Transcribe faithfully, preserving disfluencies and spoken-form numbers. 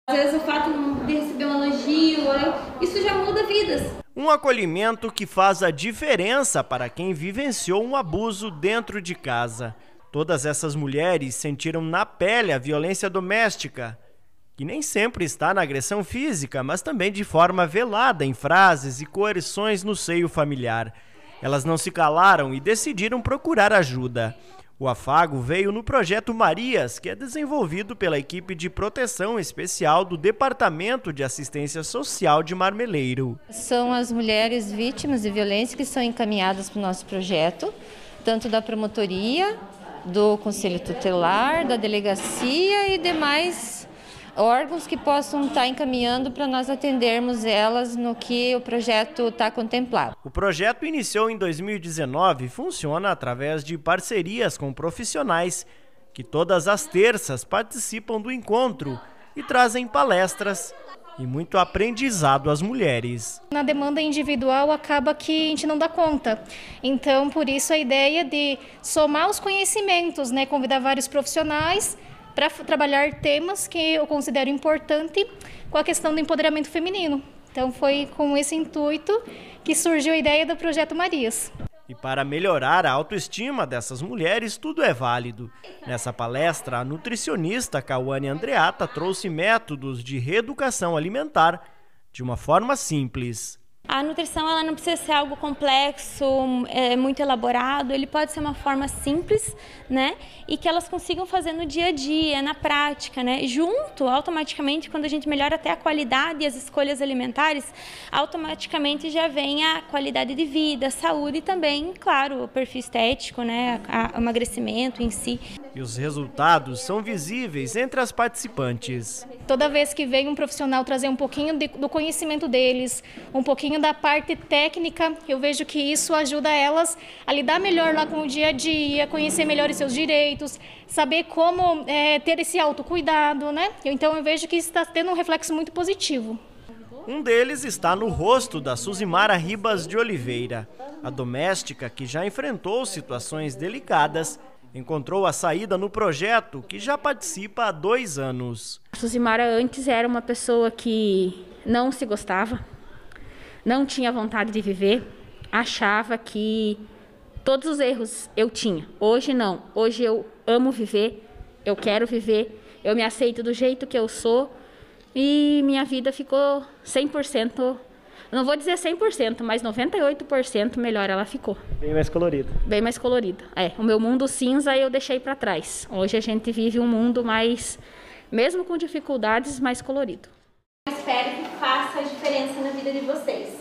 Às vezes o fato de receber um elogio, isso já muda vidas. Um acolhimento que faz a diferença para quem vivenciou um abuso dentro de casa. Todas essas mulheres sentiram na pele a violência doméstica, que nem sempre está na agressão física, mas também de forma velada em frases e coerções no seio familiar. Elas não se calaram e decidiram procurar ajuda. O afago veio no projeto Marias, que é desenvolvido pela equipe de proteção especial do Departamento de Assistência Social de Marmeleiro. São as mulheres vítimas de violência que são encaminhadas para o nosso projeto, tanto da promotoria, do Conselho Tutelar, da delegacia e demais órgãos que possam estar encaminhando para nós atendermos elas no que o projeto está contemplado. O projeto iniciou em dois mil e dezenove e funciona através de parcerias com profissionais que todas as terças participam do encontro e trazem palestras e muito aprendizado às mulheres. Na demanda individual acaba que a gente não dá conta, então por isso a ideia de somar os conhecimentos, né, convidar vários profissionais para trabalhar temas que eu considero importante com a questão do empoderamento feminino. Então foi com esse intuito que surgiu a ideia do Projeto Marias. E para melhorar a autoestima dessas mulheres, tudo é válido. Nessa palestra, a nutricionista Cauane Andreata trouxe métodos de reeducação alimentar de uma forma simples. A nutrição ela não precisa ser algo complexo, é, muito elaborado, ele pode ser uma forma simples, né? E que elas consigam fazer no dia a dia, na prática, né? Junto, automaticamente, quando a gente melhora até a qualidade e as escolhas alimentares, automaticamente já vem a qualidade de vida, a saúde e também, claro, o perfil estético, né? O emagrecimento em si. E os resultados são visíveis entre as participantes. Toda vez que vem um profissional trazer um pouquinho de, do conhecimento deles, um pouquinho da parte técnica, eu vejo que isso ajuda elas a lidar melhor lá com o dia a dia, conhecer melhor os seus direitos, saber como é, ter esse autocuidado, né? Então eu vejo que isso está tendo um reflexo muito positivo. Um deles está no rosto da Suzimara Ribas de Oliveira. A doméstica, que já enfrentou situações delicadas, encontrou a saída no projeto, que já participa há dois anos. A Suzimara antes era uma pessoa que não se gostava, não tinha vontade de viver, achava que todos os erros eu tinha. Hoje não, hoje eu amo viver, eu quero viver, eu me aceito do jeito que eu sou e minha vida ficou cem por cento, não vou dizer cem por cento, mas noventa e oito por cento melhor ela ficou. Bem mais colorida. Bem mais colorida. É, o meu mundo cinza eu deixei para trás. Hoje a gente vive um mundo mais, mesmo com dificuldades, mais colorido. Eu espero que faça a diferença na vida de vocês.